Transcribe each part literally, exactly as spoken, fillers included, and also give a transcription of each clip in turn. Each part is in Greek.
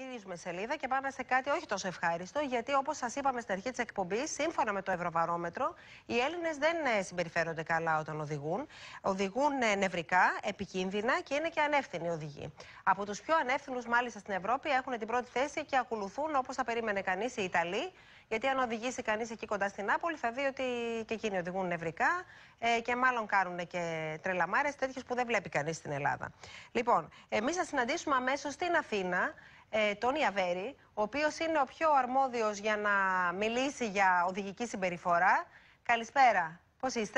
Γυρίζουμε σελίδα και πάμε σε κάτι όχι τόσο ευχάριστο, γιατί όπως σας είπαμε στην αρχή της εκπομπής, σύμφωνα με το Ευρωβαρόμετρο, οι Έλληνες δεν συμπεριφέρονται καλά όταν οδηγούν. Οδηγούν νευρικά, επικίνδυνα και είναι και ανεύθυνοι οδηγοί. Από τους πιο ανεύθυνους, μάλιστα στην Ευρώπη, έχουν την πρώτη θέση και ακολουθούν, όπως θα περίμενε κανείς, οι Ιταλοί. Γιατί αν οδηγήσει κανείς εκεί κοντά στην Νάπολη, θα δει ότι και εκείνοι οδηγούν νευρικά ε, και μάλλον κάνουν και τρελαμάρες τέτοιες που δεν βλέπει κανείς στην Ελλάδα. Λοιπόν, εμείς θα συναντήσουμε αμέσως στην Αθήνα ε, τον Ιαβέρη, ο οποίος είναι ο πιο αρμόδιος για να μιλήσει για οδηγική συμπεριφορά. Καλησπέρα. Πώς είστε?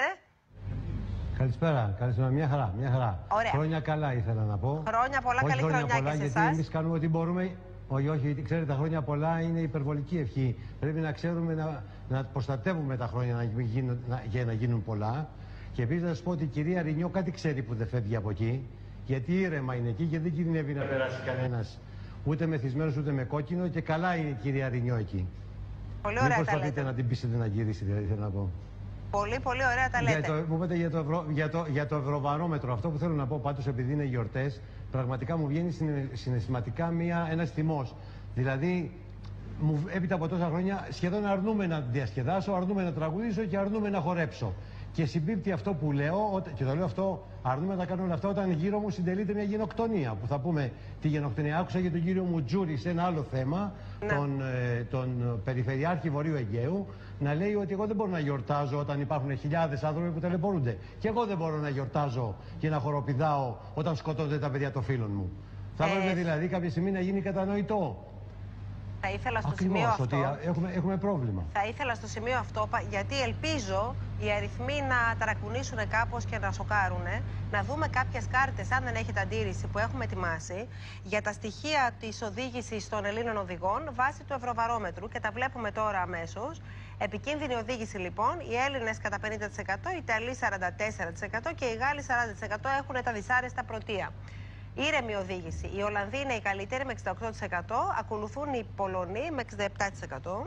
Καλησπέρα, καλησπέρα. Μια χαρά, μια χαρά. Ωραία. Χρόνια καλά ήθελα να πω. Χρόνια πολλά, όχι καλή χρόνια χρονιά πολλά, και σε γιατί εσάς. εμείς κάνουμε ό,τι μπορούμε. Όχι, όχι, ξέρετε, τα χρόνια πολλά είναι υπερβολική ευχή. Πρέπει να ξέρουμε να, να προστατεύουμε τα χρόνια να γίνουν, να, για να γίνουν πολλά. Και επίσης να σας πω ότι η κυρία Ρινιό κάτι ξέρει που δεν φεύγει από εκεί. Γιατί ήρεμα είναι εκεί και δεν κινδυνεύει να περάσει κανένας ούτε μεθυσμένος ούτε με κόκκινο. Και καλά είναι η κυρία Ρινιό εκεί. Πολύ ωραία. Μην τα λέτε. προσπαθείτε να την πείσετε να γυρίσει, δηλαδή θέλω να πω. Πολύ, πολύ ωραία τα λέτε. Για το, μου είπατε για το, ευρω, για, το, για το Ευρωβαρόμετρο. Αυτό που θέλω να πω πάντως, επειδή είναι γιορτές, πραγματικά μου βγαίνει συναισθηματικά μία, ένας θυμός. Δηλαδή, μου, έπειτα από τόσα χρόνια, σχεδόν αρνούμε να διασκεδάσω, αρνούμε να τραγουδήσω και αρνούμε να χορέψω. Και συμπίπτει αυτό που λέω, και το λέω αυτό, αρνούμε να κάνω όλα αυτά όταν γύρω μου συντελείται μια γενοκτονία. Που θα πούμε τη γενοκτονία. Άκουσα για τον κύριο Μουτζούρη σε ένα άλλο θέμα, ναι. τον, ε, τον Περιφερειάρχη Βορείου Αιγαίου, να λέει ότι εγώ δεν μπορώ να γιορτάζω όταν υπάρχουν χιλιάδες άνθρωποι που ταλαιπωρούνται. Και εγώ δεν μπορώ να γιορτάζω και να χοροπηδάω όταν σκοτώνται τα παιδιά των φίλων μου. Θα έπρεπε ε... δηλαδή κάποια στιγμή να γίνει κατανοητό. Θα ήθελα στο Ακριβώς, σημείο αυτό. Ότι έχουμε, έχουμε πρόβλημα. Θα ήθελα στο σημείο αυτό, γιατί ελπίζω οι αριθμοί να ταρακουνήσουν κάπως και να σοκάρουν, να δούμε κάποιες κάρτες, αν δεν έχετε αντίρρηση, που έχουμε ετοιμάσει για τα στοιχεία της οδήγησης των Ελλήνων οδηγών βάσει του Ευρωβαρόμετρου και τα βλέπουμε τώρα αμέσως. Επικίνδυνη οδήγηση λοιπόν, οι Έλληνες κατά πενήντα τοις εκατό, οι Ιταλοί σαράντα τέσσερα τοις εκατό και οι Γάλλοι σαράντα τοις εκατό έχουν τα δυσάρεστα πρωτεία. Ήρεμη οδήγηση. Οι Ολλανδοί είναι οι καλύτεροι με εξήντα οκτώ τοις εκατό, ακολουθούν οι Πολωνοί με εξήντα επτά τοις εκατό.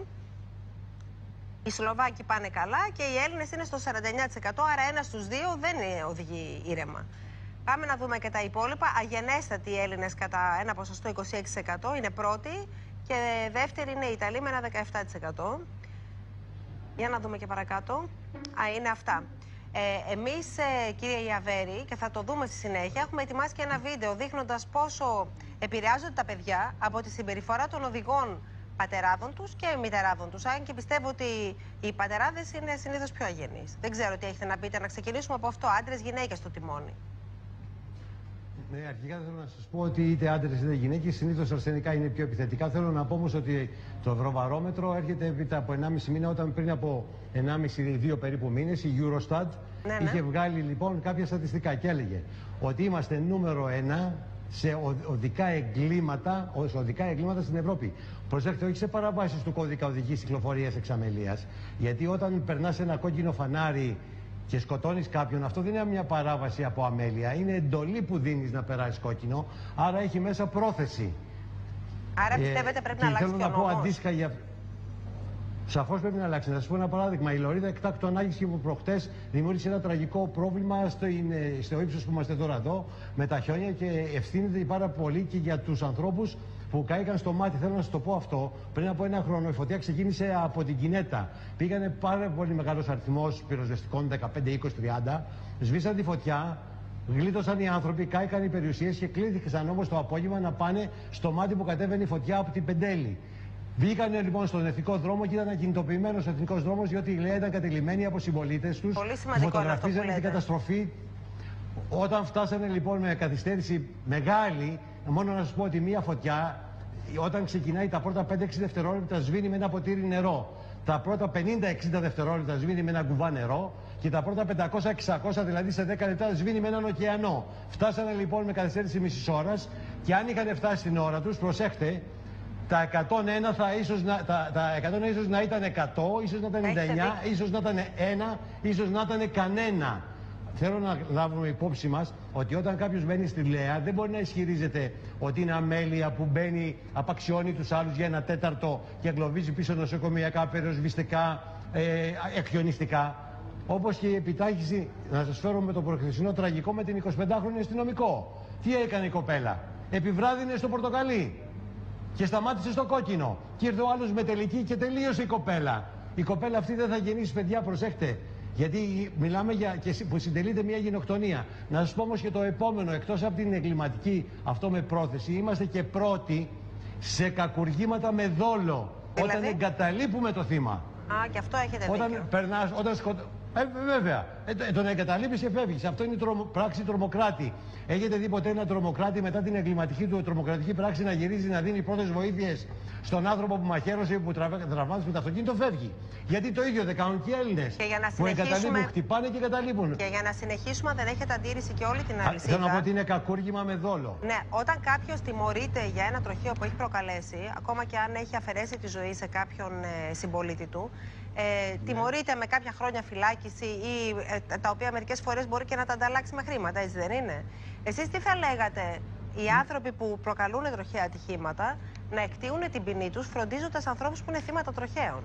Οι Σλοβάκοι πάνε καλά και οι Έλληνες είναι στο σαράντα εννέα τοις εκατό, άρα ένα στους δύο δεν οδηγεί ήρεμα. Πάμε να δούμε και τα υπόλοιπα. Αγενέστατοι οι Έλληνες κατά ένα ποσοστό είκοσι έξι τοις εκατό, είναι πρώτοι, και δεύτεροι είναι οι Ιταλοί με ένα δεκαεπτά τοις εκατό. Για να δούμε και παρακάτω. Α, είναι αυτά. Ε, εμείς, ε, κύριε Ιαβέρη, και θα το δούμε στη συνέχεια, έχουμε ετοιμάσει και ένα βίντεο δείχνοντας πόσο επηρεάζονται τα παιδιά από τη συμπεριφορά των οδηγών πατεράδων τους και μητεράδων τους. Αν και πιστεύω ότι οι πατεράδες είναι συνήθως πιο αγενείς. Δεν ξέρω τι έχετε να πείτε. Να ξεκινήσουμε από αυτό. Άντρες, γυναίκες στο τιμόνι. Ναι, αρχικά θέλω να σας πω ότι είτε άντρες είτε γυναίκες συνήθως αρσενικά είναι πιο επιθετικά. Θέλω να πω όμως ότι το Ευρωβαρόμετρο έρχεται έπειτα από ενάμιση μήνα, όταν πριν από ενάμιση δύο περίπου μήνες η Eurostat ναι, ναι. είχε βγάλει λοιπόν κάποια στατιστικά και έλεγε ότι είμαστε νούμερο ένα σε οδικά εγκλήματα, σε οδικά εγκλήματα στην Ευρώπη. Προσέξτε, όχι σε παραβάσεις του κώδικα οδικής κυκλοφορίας εξαμελίας, γιατί όταν περνάς ένα κόκκινο φανάρι και σκοτώνεις κάποιον, αυτό δεν είναι μια παράβαση από αμέλεια. Είναι εντολή που δίνεις να περάσεις κόκκινο, άρα έχει μέσα πρόθεση. Άρα πιστεύετε ε, πρέπει να αλλάξει θέλω να πω αντίστοιχα για... Σαφώς πρέπει να αλλάξει. Να σας πω ένα παράδειγμα. Η λωρίδα εκτάκτου ανάγκης που προχτές δημιούργησε ένα τραγικό πρόβλημα στο, είναι, στο ύψος που είμαστε τώρα εδώ, με τα χιόνια, και ευθύνεται πάρα πολύ και για τους ανθρώπους που κάηκαν στο μάτι. Θέλω να σας το πω αυτό. Πριν από ένα χρόνο η φωτιά ξεκίνησε από την Κινέτα. Πήγανε πάρα πολύ μεγάλος αριθμός πυροσβεστικών, δεκαπέντε, είκοσι, τριάντα. Σβήσαν τη φωτιά, γλίτωσαν οι άνθρωποι, κάηκαν οι περιουσίες και κλήθηκαν όμως το απόγευμα να πάνε στο μάτι που κατέβαινε η φωτιά από την Πεντέλη. Βγήκανε λοιπόν στον εθνικό δρόμο και ήταν ακινητοποιημένος ο εθνικός δρόμος, διότι η Λέα ήταν κατελημμένη από συμπολίτες τους. Πολύ σημαντικό. Φωτογραφίζανε την καταστροφή. Όταν φτάσανε λοιπόν με καθυστέρηση μεγάλη, μόνο να σας πω ότι μία φωτιά, όταν ξεκινάει τα πρώτα πέντε έξι δευτερόλεπτα, σβήνει με ένα ποτήρι νερό. Τα πρώτα πενήντα εξήντα δευτερόλεπτα σβήνει με ένα κουβά νερό. Και τα πρώτα πεντακόσια εξακόσια, δηλαδή σε δέκα λεπτά, σβήνει με έναν ωκεανό. Φτάσανε λοιπόν με καθυστέρηση μισής ώρας, και αν είχαν φτάσει στην ώρα τους, προσέχτε, τα εκατόν ένα θα ίσως να, τα, τα εκατόν ένα ίσως να ήταν εκατό, ίσως να ήταν ενενήντα εννιά, ίσως να ήταν ένα, ίσως να ήταν κανένα. Θέλω να λάβουμε υπόψη μας ότι όταν κάποιος μπαίνει στη Λέα δεν μπορεί να ισχυρίζεται ότι είναι αμέλεια που μπαίνει, απαξιώνει τους άλλους για ένα τέταρτο και εγκλωβίζει πίσω νοσοκομιακά, περιοσβηστικά, ε, εκχιονιστικά. Όπως και η επιτάχυση, να σας φέρω με το προχθεσινό τραγικό με την εικοσιπεντάχρονη αστυνομικό. Τι έκανε η κοπέλα? Επιβράδυνε στο πορτοκαλί. Και σταμάτησε στο κόκκινο. Και ήρθε ο άλλος με τελική και τελείωσε η κοπέλα. Η κοπέλα αυτή δεν θα γεννήσει παιδιά, προσέχτε. Γιατί μιλάμε για και που συντελείται μια γενοκτονία. Να σας πω όμως και το επόμενο, εκτός από την εγκληματική αυτό με πρόθεση, είμαστε και πρώτοι σε κακουργήματα με δόλο. Δηλαδή? Όταν εγκαταλείπουμε το θύμα. Α, και αυτό έχετε όταν δίκιο. Περνάς, όταν σκοτ... Ε, βέβαια. Ε, τον εγκαταλείπεις και φεύγεις. Αυτό είναι τρομο... πράξη τρομοκράτη. Έχετε δει ποτέ έναν τρομοκράτη μετά την εγκληματική του τρομοκρατική πράξη να γυρίζει να δίνει πρώτες βοήθειες στον άνθρωπο που μαχαίρωσε ή που τραυμάτισε με το αυτοκίνητο? Φεύγει. Γιατί το ίδιο δεν κάνουν και οι Έλληνες. Και για να που εγκαταλείπουν, χτυπάνε και εγκαταλείπουν. Και για να συνεχίσουμε, δεν έχετε αντίρρηση και όλη την αλυσίδα. Θέλω να πω ότι είναι κακούργημα με δόλο. Ναι, όταν κάποιος τιμωρείται για ένα τροχαίο που έχει προκαλέσει, ακόμα και αν έχει αφαιρέσει τη ζωή σε κάποιον ε, συμπολίτη του, Ε, ναι. τιμωρείται με κάποια χρόνια φυλάκιση ή ε, τα οποία μερικές φορές μπορεί και να τα ανταλλάξει με χρήματα, έτσι δεν είναι? Εσείς τι θα λέγατε οι άνθρωποι που προκαλούν τροχαία ατυχήματα να εκτείουν την ποινή τους φροντίζοντας ανθρώπους που είναι θύματα τροχαίων?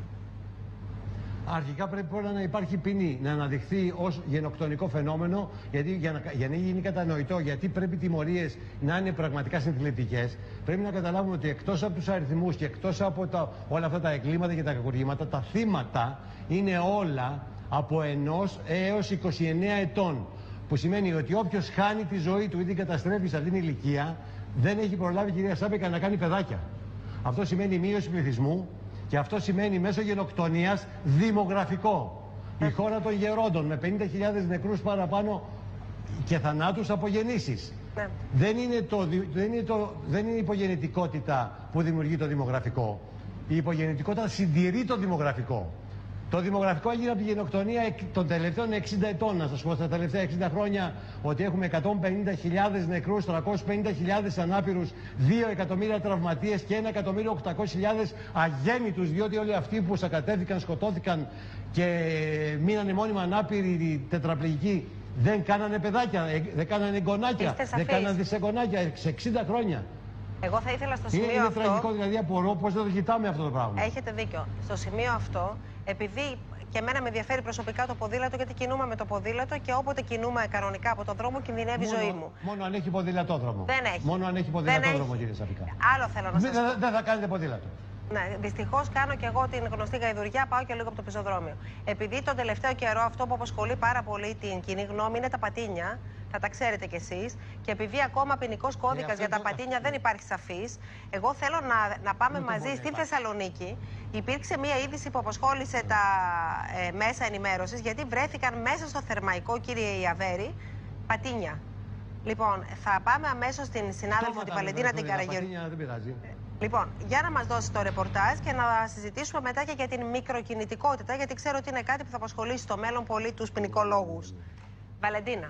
Αρχικά πρέπει πρώτα να υπάρχει ποινή, να αναδειχθεί ως γενοκτονικό φαινόμενο, γιατί για να, για να γίνει κατανοητό γιατί πρέπει οι τιμωρίες να είναι πραγματικά συντριπτικές. Πρέπει να καταλάβουμε ότι εκτός από τους αριθμούς και εκτός από τα, όλα αυτά τα εγκλήματα και τα κακουργήματα, τα θύματα είναι όλα από ενός έως είκοσι εννέα ετών. Που σημαίνει ότι όποιος χάνει τη ζωή του ή την καταστρέφει σε αυτήν την ηλικία, δεν έχει προλάβει, κυρία Σάπεκα, να κάνει παιδάκια. Αυτό σημαίνει μείωση πληθυσμού. Και αυτό σημαίνει μέσω γενοκτονίας δημογραφικό. Η χώρα των γερόντων με πενήντα χιλιάδες νεκρούς παραπάνω και θανάτους από γεννήσεις. Ναι. Δεν είναι, το, δεν, είναι το, δεν είναι η υπογεννητικότητα που δημιουργεί το δημογραφικό. Η υπογεννητικότητα συντηρεί το δημογραφικό. Το δημογραφικό έγινε από τη γενοκτονία των τελευταίων εξήντα ετών. Να σας πω στα τελευταία εξήντα χρόνια ότι έχουμε εκατόν πενήντα χιλιάδες νεκρούς, τριακόσιες πενήντα χιλιάδες ανάπηρους, δύο εκατομμύρια τραυματίες και ένα εκατομμύριο οκτακόσιες χιλιάδες αγέννητους, διότι όλοι αυτοί που σακατεύτηκαν, σκοτώθηκαν και μείνανε μόνιμα ανάπηροι, τετραπληγικοί, δεν κάνανε παιδάκια, δεν κάνανε εγγονάκια, δεν κάνανε δισεγγονάκια σε εξήντα χρόνια. Εγώ θα ήθελα στο σημείο είναι, είναι αυτό... Είναι τραγικό, δηλαδή απορώ πώς δεν το κοιτάμε αυτό το πράγμα. Έχετε δίκιο. Στο σημείο αυτό, επειδή και εμένα με ενδιαφέρει προσωπικά το ποδήλατο, γιατί κινούμαι με το ποδήλατο και όποτε κινούμαι κανονικά από τον δρόμο κινδυνεύει η ζωή μου. Μόνο αν έχει ποδηλατόδρομο. Δεν έχει. Μόνο αν έχει ποδηλατόδρομο, κύριε Σαπικά. Άλλο θέλω να σας πω. Δεν δε θα κάνετε ποδήλατο. Ναι, δυστυχώς κάνω και εγώ την γνωστή γαϊδουριά, πάω και λίγο από το πεζοδρόμιο. Επειδή τον τελευταίο καιρό αυτό που απασχολεί πάρα πολύ την κοινή γνώμη είναι τα πατίνια, θα τα ξέρετε κι εσείς, και επειδή ακόμα ποινικός κώδικας για τα το... πατίνια δεν υπάρχει σαφής, εγώ θέλω να, να πάμε δεν μαζί στη Θεσσαλονίκη. Υπήρξε μία είδηση που απασχόλησε τα ε, μέσα ενημέρωσης, γιατί βρέθηκαν μέσα στο Θερμαϊκό, κύριε Ιαβέρη, πατίνια. Λοιπόν, θα πάμε αμέσως στην συνάδελφο την Βαλεντίνα την Καραγιορgίου. Λοιπόν, για να μας δώσει το ρεπορτάζ και να συζητήσουμε μετά και για την μικροκινητικότητα, γιατί ξέρω ότι είναι κάτι που θα απασχολήσει στο μέλλον πολύ τους ποινικολόγους. Βαλεντίνα.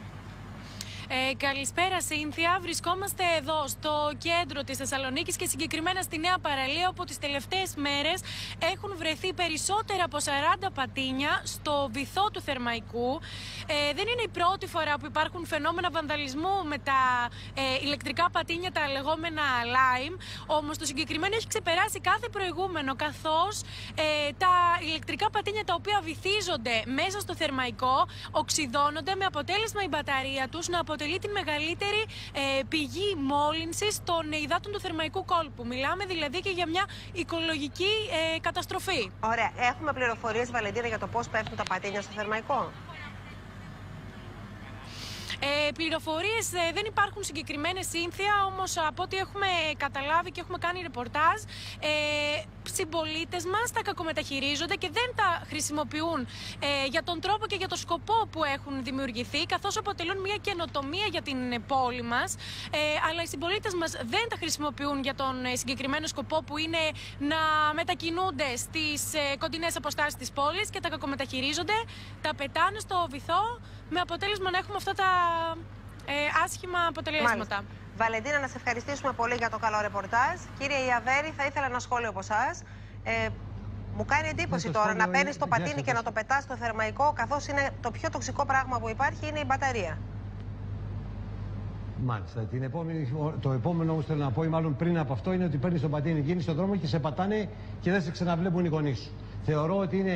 Ε, καλησπέρα, Σύνθια. Βρισκόμαστε εδώ στο κέντρο της Θεσσαλονίκης και συγκεκριμένα στη Νέα Παραλία, όπου τις τελευταίες μέρες έχουν βρεθεί περισσότερα από σαράντα πατίνια στο βυθό του Θερμαϊκού. Ε, δεν είναι η πρώτη φορά που υπάρχουν φαινόμενα βανδαλισμού με τα ε, ηλεκτρικά πατίνια, τα λεγόμενα Lime. Όμως το συγκεκριμένο έχει ξεπεράσει κάθε προηγούμενο, καθώς ε, τα ηλεκτρικά πατίνια τα οποία βυθίζονται μέσα στο Θερμαϊκό οξυδώνονται, με αποτέλεσμα η μπαταρία τους να αποτελεί την μεγαλύτερη ε, πηγή μόλυνσης των υδάτων του Θερμαϊκού κόλπου. Μιλάμε δηλαδή και για μια οικολογική ε, καταστροφή. Ωραία. Έχουμε πληροφορίες, Βαλεντίνα, για το πώς πέφτουν τα πατίνια στο Θερμαϊκό? Ε, πληροφορίες ε, δεν υπάρχουν συγκεκριμένες, Σύνθια, όμως από ό,τι έχουμε καταλάβει και έχουμε κάνει ρεπορτάζ, ε, συμπολίτες μας τα κακομεταχειρίζονται και δεν τα χρησιμοποιούν ε, για τον τρόπο και για τον σκοπό που έχουν δημιουργηθεί, καθώς αποτελούν μια καινοτομία για την πόλη μας, ε, αλλά οι συμπολίτες μας δεν τα χρησιμοποιούν για τον ε, συγκεκριμένο σκοπό που είναι να μετακινούνται στις ε, κοντινές αποστάσεις της πόλης και τα κακομεταχειρίζονται, τα πετάνε στο βυθό, με αποτέλεσμα να έχουμε αυτά τα ε, άσχημα αποτελέσματα. Μάλιστα. Βαλεντίνα, να σε ευχαριστήσουμε πολύ για το καλό ρεπορτάζ. Κύριε Ιαβέρη, θα ήθελα ένα σχόλιο από εσάς. Ε, μου κάνει εντύπωση το τώρα να παίρνεις το πατίνι και να το πετάς στο Θερμαϊκό, καθώς είναι το πιο τοξικό πράγμα που υπάρχει είναι η μπαταρία. Μάλιστα. Την επόμενη, το επόμενο όμως θέλω να πω, ή μάλλον πριν από αυτό, είναι ότι παίρνεις το πατίνι, γίνεις στον δρόμο και σε πατάνε και δεν σε ξαναβλέπουν οι γονείς σου. Θεωρώ ότι είναι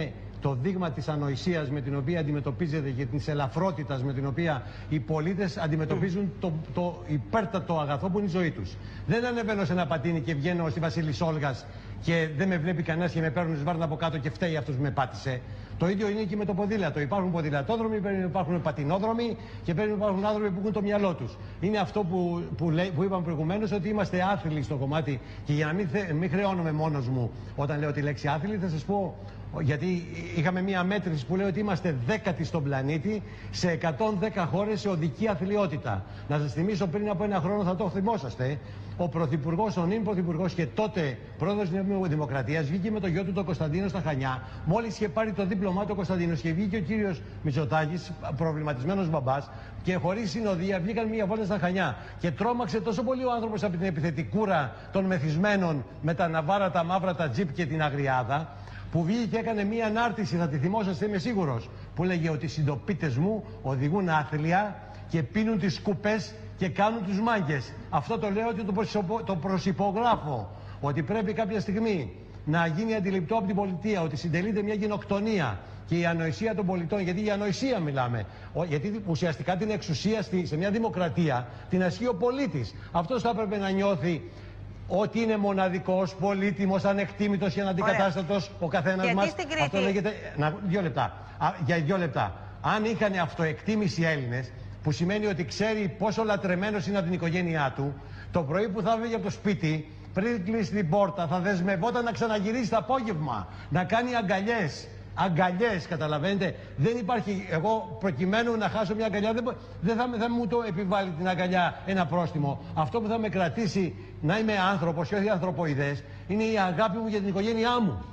το δείγμα της ανοησίας με την οποία αντιμετωπίζεται και της ελαφρότητας με την οποία οι πολίτες αντιμετωπίζουν το, το υπέρτατο αγαθό που είναι η ζωή τους. Δεν ανεβαίνω σε ένα πατίνι και βγαίνω στη Βασίλης Όλγας και δεν με βλέπει κανένας και με παίρνουν σβάρνα από κάτω και φταίει αυτός που με πάτησε. Το ίδιο είναι και με το ποδήλατο. Υπάρχουν ποδηλατόδρομοι, υπάρχουν πατινόδρομοι και πρέπει να υπάρχουν άνθρωποι που έχουν το μυαλό τους. Είναι αυτό που, που, λέει, που είπαμε προηγουμένως, ότι είμαστε άθλοι στο κομμάτι. Και για να μην, θε, μην χρεώνομαι μόνος μου όταν λέω τη λέξη άθλοι, θα σας πω. Γιατί είχαμε μία μέτρηση που λέει ότι είμαστε δέκατοι στον πλανήτη σε εκατόν δέκα χώρες σε οδική αθλειότητα. Να σας θυμίσω, πριν από ένα χρόνο, θα το θυμόσαστε, ο Πρωθυπουργός, ο νυν Πρωθυπουργός και τότε πρόεδρος της Νέας Δημοκρατίας βγήκε με το γιο του τον Κωνσταντίνο στα Χανιά. Μόλις είχε πάρει το δίπλωμά του ο Κωνσταντίνος και βγήκε ο κύριος Μητσοτάκης, προβληματισμένος μπαμπάς, και χωρίς συνοδεία βγήκαν μία βόλτα στα Χανιά. Και τρόμαξε τόσο πολύ ο άνθρωπος από την επιθετικούρα των μεθυσμένων με τα ναβάρα, τα μαύρα, τα τζιπ και την αγριάδα, που βγήκε και έκανε μία ανάρτηση, θα τη θυμόσαστε, είμαι σίγουρος, που λέγε ότι οι συντοπίτες μου οδηγούν άθλια και πίνουν τις σκούπες και κάνουν τους μάγκες. Αυτό το λέω ότι το, προσυπο, το προσυπογράφω. Ότι πρέπει κάποια στιγμή να γίνει αντιληπτό από την πολιτεία ότι συντελείται μια γενοκτονία και η ανοησία των πολιτών, γιατί για ανοησία μιλάμε. Γιατί ουσιαστικά την εξουσία στη, σε μια δημοκρατία την ασκεί ο πολίτης. Αυτός θα έπρεπε να νιώθει ότι είναι μοναδικός, πολύτιμος, ανεκτήμητος και αναντικατάστατος ο καθένας μας. Αυτό λέγεται. Να, δύο λεπτά. Α, για δύο λεπτά. Αν είχαν αυτοεκτίμηση οι Έλληνες, που σημαίνει ότι ξέρει πόσο λατρεμένος είναι από την οικογένειά του, το πρωί που θα βγει από το σπίτι, πριν κλείσει την πόρτα, θα δεσμευόταν να ξαναγυρίσει το απόγευμα, να κάνει αγκαλιές. Αγκαλιές, καταλαβαίνετε. Δεν υπάρχει. Εγώ, προκειμένου να χάσω μια αγκαλιά, δεν, δεν θα, θα μου το επιβάλλει την αγκαλιά ένα πρόστιμο. Αυτό που θα με κρατήσει να είμαι άνθρωπος και όχι ανθρωποειδές είναι η αγάπη μου για την οικογένειά μου.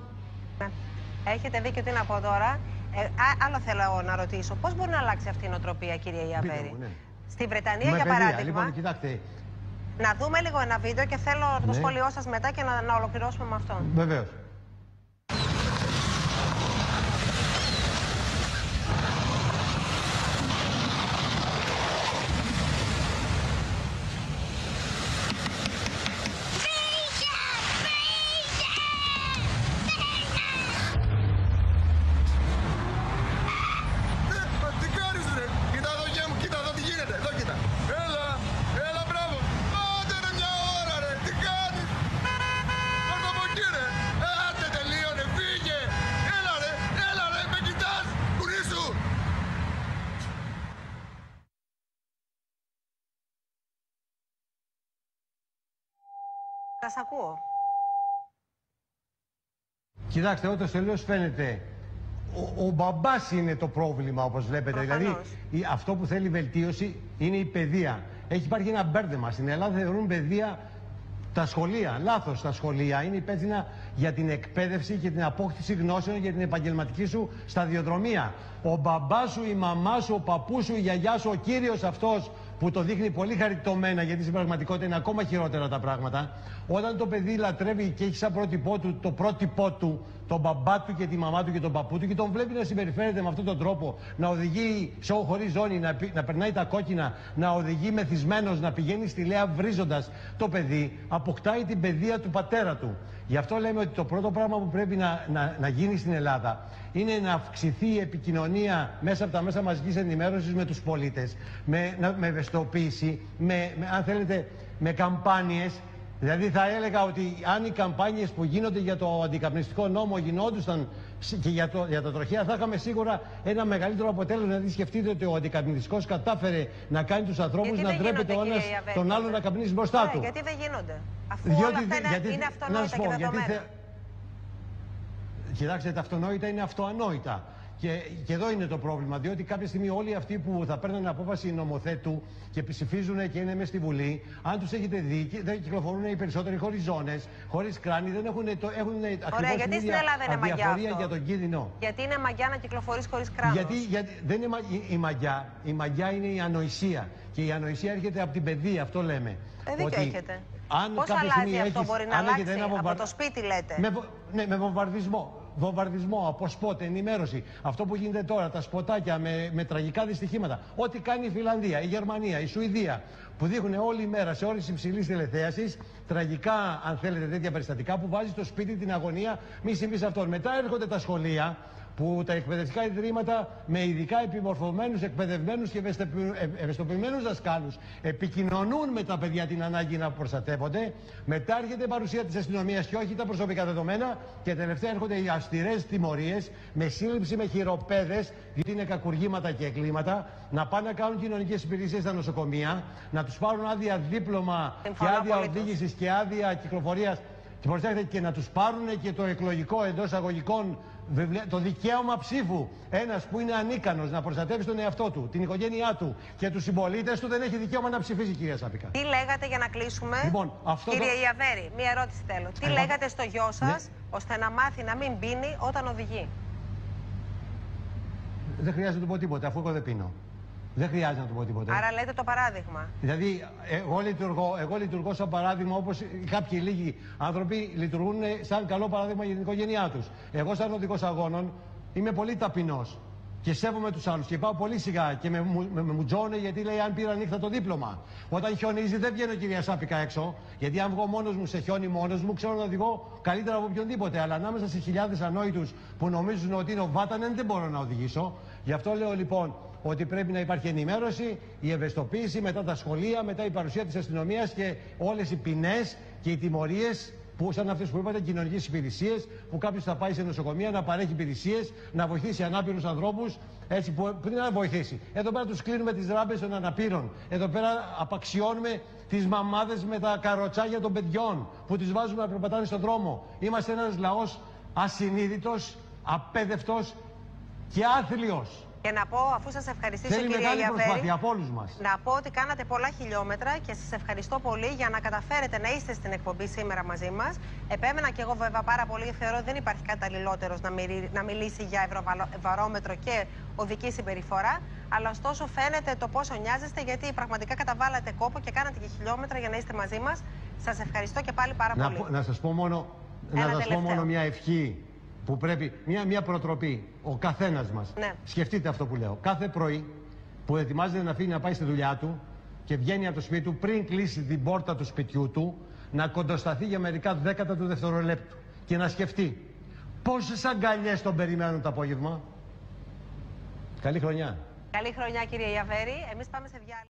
Έχετε δίκιο, τι να πω τώρα. Ε, άλλο θέλω να ρωτήσω. Πώς μπορεί να αλλάξει αυτή η νοοτροπία, κύριε Ιαβέρη? Ναι. Στη Βρετανία, με για παιδεία, παράδειγμα. Λοιπόν, κοιτάξτε. Να δούμε λίγο ένα βίντεο και θέλω ναι. το σχόλιο σας μετά και να, να ολοκληρώσουμε με αυτό. Βεβαίως. Σας ακούω. Κοιτάξτε, όταν τελείως φαίνεται, ο, ο μπαμπάς είναι το πρόβλημα, όπως βλέπετε. Προφανώς. Δηλαδή, αυτό που θέλει βελτίωση είναι η παιδεία. Έχει υπάρχει ένα μπέρδεμα. Στην Ελλάδα θεωρούν παιδεία τα σχολεία. Λάθος, τα σχολεία είναι υπεύθυνα για την εκπαίδευση και την απόκτηση γνώσεων για την επαγγελματική σου σταδιοδρομία. Ο μπαμπάς σου, η μαμά σου, ο παππούς σου, η γιαγιά σου, ο κύριος αυτός που το δείχνει πολύ χαριτωμένα, γιατί στην πραγματικότητα είναι ακόμα χειρότερα τα πράγματα. Όταν το παιδί λατρεύει και έχει σαν πρότυπό του το πρότυπό του, τον μπαμπά του και τη μαμά του και τον παππού του, και τον βλέπει να συμπεριφέρεται με αυτόν τον τρόπο, να οδηγεί σε χωρίς ζώνη, να, να περνάει τα κόκκινα, να οδηγεί μεθυσμένος, να πηγαίνει στη Λέα βρίζοντας, το παιδί αποκτάει την παιδεία του πατέρα του. Γι' αυτό λέμε ότι το πρώτο πράγμα που πρέπει να, να, να γίνει στην Ελλάδα είναι να αυξηθεί η επικοινωνία μέσα από τα μέσα μαζικής ενημέρωσης με τους πολίτες, με, να, με ευαισθητοποίηση, με, με, αν θέλετε, με καμπάνιες. Δηλαδή θα έλεγα ότι αν οι καμπάνιες που γίνονται για το αντικαπνιστικό νόμο γινόντουσαν και για, το, για τα τροχαία, θα είχαμε σίγουρα ένα μεγαλύτερο αποτέλεσμα. Δηλαδή σκεφτείτε ότι ο αντικαπνιστικός κατάφερε να κάνει τους ανθρώπους να ντρέπεται ο ένας τον άλλον να καπνίσει μπροστά yeah, του. Γιατί δεν γίνονται? Αφού διότι, όλα αυτά είναι, γιατί, είναι αυτονόητα και δεδομένα. Θε... Κοιτάξτε, τα αυτονόητα είναι αυτοανόητα. Και, και εδώ είναι το πρόβλημα, διότι κάποια στιγμή όλοι αυτοί που θα παίρνουν απόφαση νομοθέτου και ψηφίζουν και είναι μέσα στη Βουλή, αν τους έχετε δει, δεν κυκλοφορούν οι περισσότεροι χωρίς ζώνες, χωρίς κράνη, δεν έχουν, το, έχουν Ωραία, γιατί στην Ελλάδα είναι μαγιά αυτό? Για τον κίνδυνο. Γιατί είναι μαγιά να κυκλοφορείς χωρίς κράνος? Γιατί, γιατί δεν είναι η, η μαγιά, η μαγιά είναι η ανοησία. Και η ανοησία έρχεται από την παιδεία, αυτό λέμε. Ε, δίκιο ότι έχετε. Αν Πώς αλλάζει αυτό, έχεις, μπορεί να αλλάξει βομβαρ... από το σπίτι, λέτε? Με, ναι, με βομβαρδισμό. Βομβαρδισμό, από σπότ, ενημέρωση. Αυτό που γίνεται τώρα, τα σποτάκια με, με τραγικά δυστυχήματα. Ό,τι κάνει η Φιλανδία, η Γερμανία, η Σουηδία, που δείχνουν όλη μέρα σε ώρες υψηλής τηλεθέασης τραγικά, αν θέλετε, τέτοια περιστατικά που βάζει στο σπίτι την αγωνία, μη συμβεί σε αυτόν. Μετά έρχονται τα σχολεία, που τα εκπαιδευτικά ιδρύματα με ειδικά επιμορφωμένους, εκπαιδευμένους και ευαισθητοποιημένους δασκάλους επικοινωνούν με τα παιδιά την ανάγκη να προστατεύονται. Μετά έρχεται η παρουσία της αστυνομίας και όχι τα προσωπικά δεδομένα. Και τελευταία έρχονται οι αυστηρές τιμωρίες με σύλληψη με χειροπέδες, γιατί είναι κακουργήματα και εγκλήματα, να πάνε να κάνουν κοινωνικές υπηρεσίες στα νοσοκομεία, να τους πάρουν άδεια δίπλωμα και άδεια οδήγησης και άδεια κυκλοφορίας. Και προσέξτε, και να τους πάρουν και το εκλογικό εντός αγωγικών, το δικαίωμα ψήφου. Ένας που είναι ανίκανος να προστατεύσει τον εαυτό του, την οικογένειά του και τους συμπολίτες του δεν έχει δικαίωμα να ψηφίσει, κυρία Σάπικα. Τι λέγατε για να κλείσουμε, λοιπόν, αυτό κύριε το... Ιαβέρη, μία ερώτηση θέλω. Τι Εγώ... λέγατε στο γιο σας, ναι, ώστε να μάθει να μην πίνει όταν οδηγεί? Δεν χρειάζεται να του πω τίποτα, αφού εγώ δεν πίνω. Δεν χρειάζεται να του πω τίποτα. Άρα λέτε το παράδειγμα. Δηλαδή, εγώ λειτουργώ, εγώ λειτουργώ σαν παράδειγμα, όπως κάποιοι λίγοι άνθρωποι λειτουργούν σαν καλό παράδειγμα για την οικογένειά τους. Εγώ, σαν οδηγός αγώνων, είμαι πολύ ταπεινός και σέβομαι τους άλλους. Και πάω πολύ σιγά και με, με, με μουτζώνε, γιατί λέει αν πήρα νύχτα το δίπλωμα. Όταν χιονίζει, δεν βγαίνω, κυρία Σάπικα, έξω. Γιατί αν βγω μόνος μου σε χιόνι, μόνος μου, ξέρω να οδηγώ καλύτερα από οποιονδήποτε. Αλλά ανάμεσα σε χιλιάδες ανόητους που νομίζουν ότι είναι ο Βάτανεν, δεν μπορώ να οδηγήσω. Γι' αυτό λέω λοιπόν ότι πρέπει να υπάρχει ενημέρωση, η ευαισθητοποίηση, μετά τα σχολεία, μετά η παρουσία της αστυνομίας και όλες οι ποινές και οι τιμωρίες, που, σαν αυτές που είπατε, κοινωνικές υπηρεσίες, που κάποιος θα πάει σε νοσοκομεία να παρέχει υπηρεσίες, να βοηθήσει ανάπηρους ανθρώπους, έτσι που πριν να βοηθήσει. Εδώ πέρα τους κλείνουμε τις ράμπες των αναπήρων. Εδώ πέρα απαξιώνουμε τις μαμάδες με τα καροτσάγια των παιδιών, που τις βάζουμε να περπατάνε στον δρόμο. Είμαστε ένας λαός ασυνείδητος, απέδευτος και άθλιος. Και να πω, αφού σας ευχαριστήσω, Θέλει κυρία μεγάλη Ιαβέρη, προσπάθεια από όλους μας. να πω ότι κάνατε πολλά χιλιόμετρα και σας ευχαριστώ πολύ για να καταφέρετε να είστε στην εκπομπή σήμερα μαζί μας. Επέμενα και εγώ βέβαια πάρα πολύ, θεωρώ ότι δεν υπάρχει καταλληλότερος να, μιλ, να μιλήσει για ευρωβαρόμετρο και οδική συμπεριφορά. Αλλά ωστόσο φαίνεται το πόσο νοιάζεστε, γιατί πραγματικά καταβάλατε κόπο και κάνατε και χιλιόμετρα για να είστε μαζί μας. Σας ευχαριστώ και πάλι πάρα να, πολύ. Να σας πω μόνο, να σας πω μόνο μια ευχή. Που πρέπει, μια, μια προτροπή, ο καθένας μας, ναι, σκεφτείτε αυτό που λέω. Κάθε πρωί που ετοιμάζεται να φύγει να πάει στη δουλειά του και βγαίνει από το σπίτι του, πριν κλείσει την πόρτα του σπιτιού του, να κοντοσταθεί για μερικά δέκατα του δευτερολέπτου και να σκεφτεί πόσες αγκαλιές τον περιμένουν το απόγευμα. Καλή χρονιά. Καλή χρονιά, κύριε Ιαβέρη. Εμείς πάμε σε διάλειμμα.